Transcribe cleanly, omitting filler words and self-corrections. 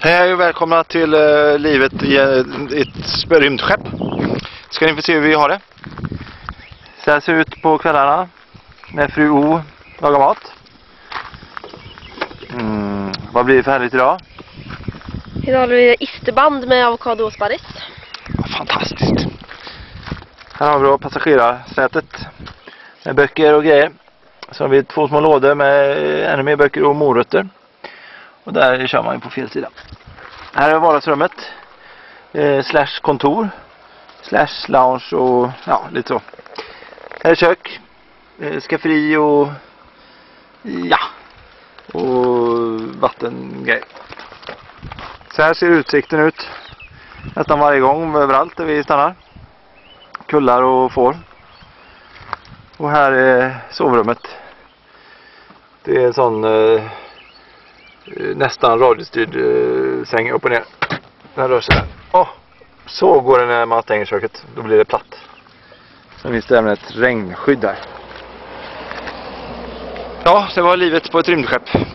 Hej och välkomna till livet i ett rymdskepp. Ska ni få se hur vi har det. Så här ser det ut på kvällarna när fru O lagar mat. Vad blir det för härligt idag? Idag har vi isterband med avokado och sparris. Fantastiskt. Här har vi då passagerarsätet med böcker och grejer. Så har vi 2 små lådor med ännu mer böcker och morötter. Och där kör man ju på fel sida. Här är vardagsrummet. Slash kontor. Slash lounge och ja, lite så. Här är kök. Skafferi och ja. Och vattengrejer. Så här ser utsikten ut. Nästan varje gång överallt där vi stannar. Kullar och får. Och här är sovrummet. Det är en sån nästan radiostyrd säng upp och ner. Den rör sig där. Så går det när man stänger köket. Då blir det platt. Sen finns det även ett regnskydd där. Ja, det var livet på ett rymdskepp.